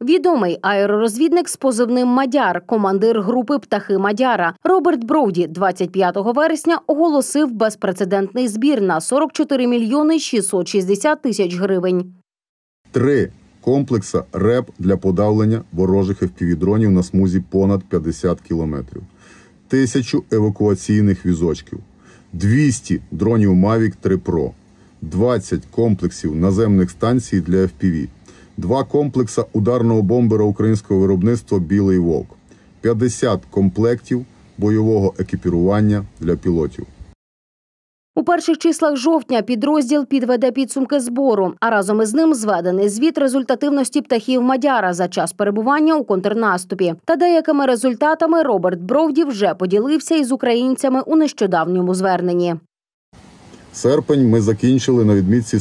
Відомий аеророзвідник з позивним «Мадяр», командир групи «Птахи Мадяра» Роберт Броуді 25 вересня оголосив безпрецедентний збір на 44 мільйони 660 тисяч гривень. 3 комплекси РЕБ для подавлення ворожих FPV-дронів на смузі понад 50 кілометрів, 1000 евакуаційних візочків, 200 дронів Mavic 3 Pro, 20 комплексів наземних станцій для FPV, 2 комплекси ударного бомбера українського виробництва «Білий Вовк», 50 комплектів бойового екіпірування для пілотів. У перших числах жовтня підрозділ підведе підсумки збору, а разом із ним зведений звіт результативності птахів Мадяра за час перебування у контрнаступі. Та деякими результатами Роберт Броуді вже поділився із українцями у нещодавньому зверненні. Серпень ми закінчили на відмітці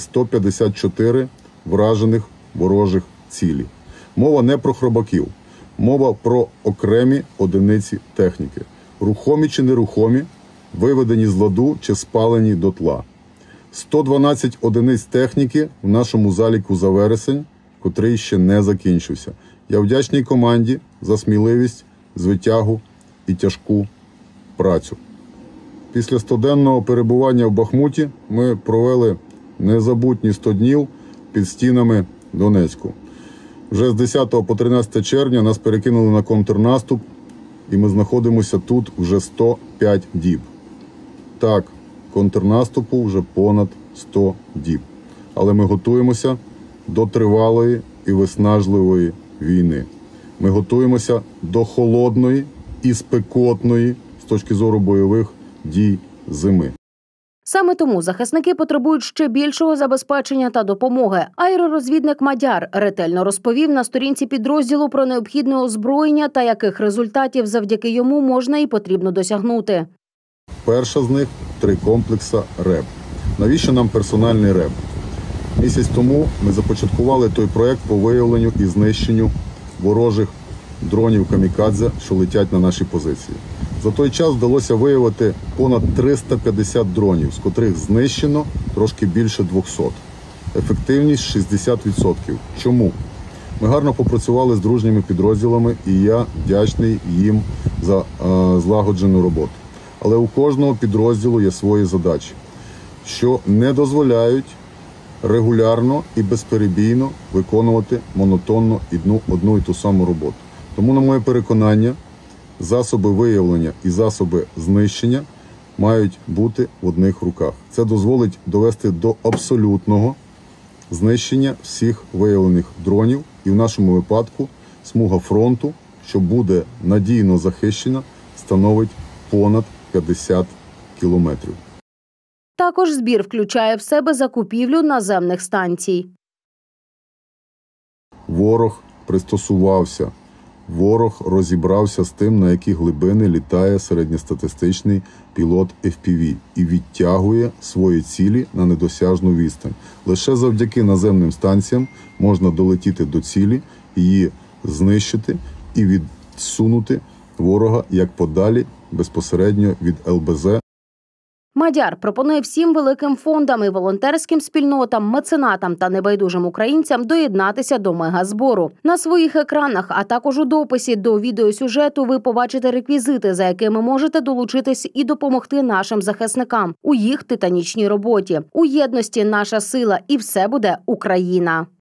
154 вражених ворожих цілі. Мова не про хробаків, мова про окремі одиниці техніки. Рухомі чи нерухомі, виведені з ладу чи спалені дотла. 112 одиниць техніки в нашому заліку за вересень, котрий ще не закінчився. Я вдячний команді за сміливість, звитягу і тяжку працю. Після 100-денного перебування в Бахмуті ми провели незабутні 100 днів під стінами Донецьку. Вже з 10 по 13 червня нас перекинули на контрнаступ, і ми знаходимося тут вже 105 діб. Так, контрнаступу вже понад 100 діб. Але ми готуємося до тривалої і виснажливої війни. Ми готуємося до холодної і спекотної, з точки зору бойових дій, зими. Саме тому захисники потребують ще більшого забезпечення та допомоги. Аеророзвідник Мадяр ретельно розповів на сторінці підрозділу про необхідне озброєння та яких результатів завдяки йому можна і потрібно досягнути. Перша з них – 3 комплекси РЕБ. Навіщо нам персональний РЕБ? Місяць тому ми започаткували той проєкт по виявленню і знищенню ворожих дронів камікадзе, що летять на наші позиції. За той час вдалося виявити понад 350 дронів, з котрих знищено трошки більше 200. Ефективність 60%. Чому? Ми гарно попрацювали з дружніми підрозділами, і я вдячний їм за злагоджену роботу. Але у кожного підрозділу є свої задачі, що не дозволяють регулярно і безперебійно виконувати монотонно одну і ту саму роботу. Тому, на моє переконання, засоби виявлення і засоби знищення мають бути в одних руках. Це дозволить довести до абсолютного знищення всіх виявлених дронів. І в нашому випадку смуга фронту, що буде надійно захищена, становить понад 50 кілометрів. Також збір включає в себе закупівлю наземних станцій. Ворог пристосувався. Ворог розібрався з тим, на які глибини літає середньостатистичний пілот FPV і відтягує свої цілі на недосяжну відстань. Лише завдяки наземним станціям можна долетіти до цілі, її знищити і відсунути ворога як подалі безпосередньо від ЛБЗ. Мадяр пропонує всім великим фондам і волонтерським спільнотам, меценатам та небайдужим українцям доєднатися до мегазбору. На своїх екранах, а також у дописі до відеосюжету ви побачите реквізити, за якими можете долучитись і допомогти нашим захисникам у їх титанічній роботі. У єдності наша сила, і все буде Україна!